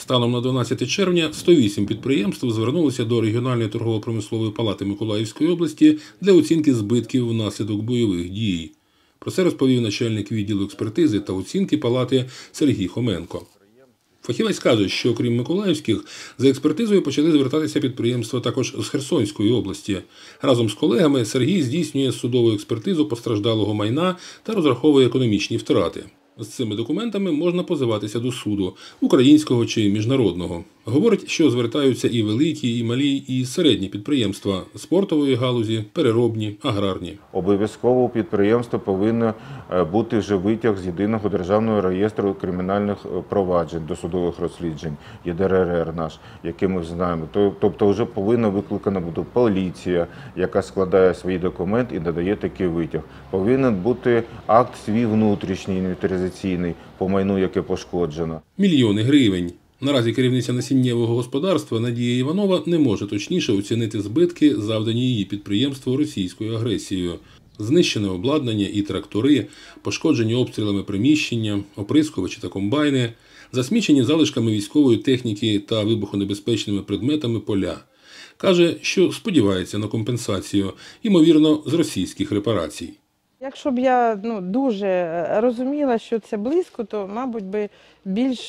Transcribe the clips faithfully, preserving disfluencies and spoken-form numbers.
Станом на дванадцяте червня сто вісім підприємств звернулися до регіональної торгово-промислової палати Миколаївської області для оцінки збитків внаслідок бойових дій. Про це розповів начальник відділу експертизи та оцінки палати Сергій Хоменко. Фахівець каже, що крім миколаївських, за експертизою почали звертатися підприємства також з Херсонської області. Разом з колегами Сергій здійснює судову експертизу постраждалого майна та розраховує економічні втрати. З цими документами можна позиватися до суду – українського чи міжнародного. Говорить, що звертаються і великі, і малі, і середні підприємства – спортової галузі, переробні, аграрні. Обов'язково у підприємства повинен бути вже витяг з Єдиного державного реєстру кримінальних проваджень, досудових розслідувань, Є Де Ер Ер наш, який ми знаємо. Тобто вже повинна викликана бути поліція, яка складає свої документи і надає такий витяг. Повинен бути акт свій внутрішній, інвентаризаційний по майну, яке пошкоджено. Мільйони гривень. Наразі керівниця насіннєвого господарства Надія Іванова не може точніше оцінити збитки, завдані її підприємству російською агресією. Знищене обладнання і трактори, пошкоджені обстрілами приміщення, оприскувачі та комбайни, засмічені залишками військової техніки та вибухонебезпечними предметами поля. Каже, що сподівається на компенсацію, ймовірно, з російських репарацій. Якщо б я ну, дуже розуміла, що це близько, то, мабуть, би більш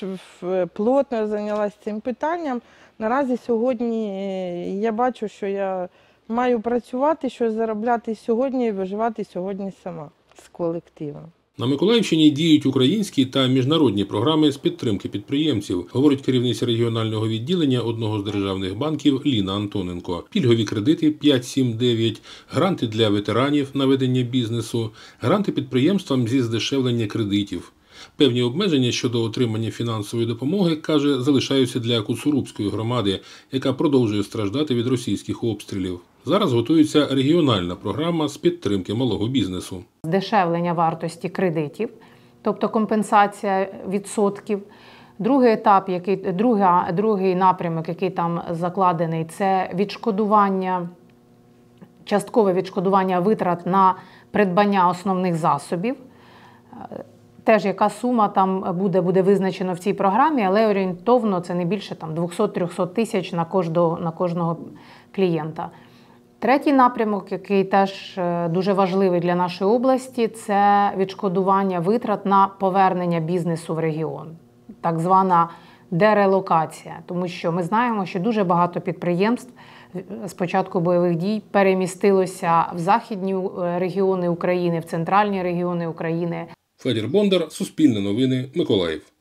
плотно зайнялася цим питанням. Наразі сьогодні я бачу, що я маю працювати, щось заробляти сьогодні і виживати сьогодні сама з колективом. На Миколаївщині діють українські та міжнародні програми з підтримки підприємців, говорить керівниця регіонального відділення одного з державних банків Ліна Антоненко. Пільгові кредити п'ять сім дев'ять, гранти для ветеранів на ведення бізнесу, гранти підприємствам зі здешевлення кредитів. Певні обмеження щодо отримання фінансової допомоги, каже, залишаються для Куцурубської громади, яка продовжує страждати від російських обстрілів. Зараз готується регіональна програма з підтримки малого бізнесу. Здешевлення вартості кредитів, тобто компенсація відсотків. Другий етап, який, друга, другий напрямок, який там закладений, це відшкодування, часткове відшкодування витрат на придбання основних засобів. Теж яка сума там буде, буде визначено в цій програмі, але орієнтовно це не більше двісті-триста тисяч на кожного, на кожного клієнта. Третій напрямок, який теж дуже важливий для нашої області, це відшкодування витрат на повернення бізнесу в регіон. Так звана дерелокація. Тому що ми знаємо, що дуже багато підприємств з початку бойових дій перемістилося в західні регіони України, в центральні регіони України. Федір Бондар, Суспільне новини, Миколаїв.